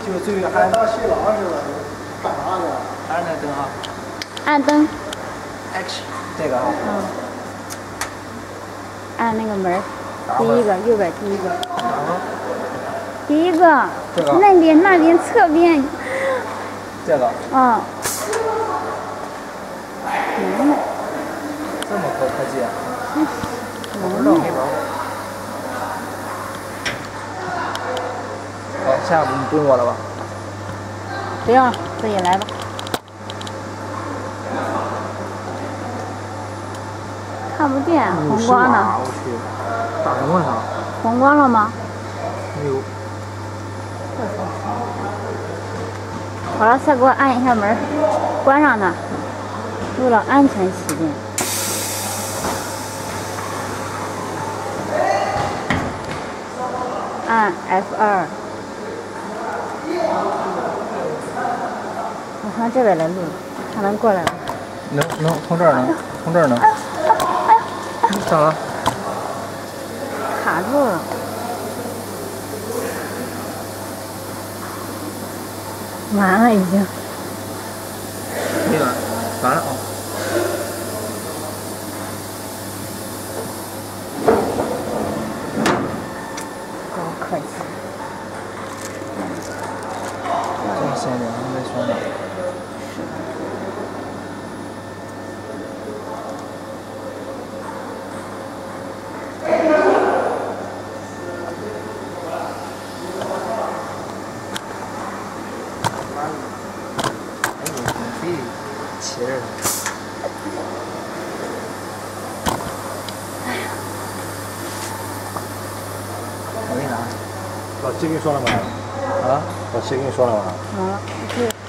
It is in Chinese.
就最后按到新郎似的，干啥呢？ 按那灯啊。 按灯。 H 这个啊。 嗯。按那个门，第一个右边第一个。第一个。 这个。 那边侧边。 这个。 嗯。 这么高科技啊！我不知道没玩过。好，下一步你不用我了吧？ 不用，自己来吧。看不见，红光呢。 我去，打什么呢？ 红光了吗？ 没有。 好了，再给我按一下门，关上它，为了安全起见。按 F2。我上这边来录，看能过来吗？ 能，从这儿能，从这儿能。咋了？ 卡住了。完了已经。 没完，完了啊！ 高科技。 这么先进，还没说呢。骑着呢。我给你拿。 老七跟你说了吗？ 啊？ 老七跟你说了吗？ 好了，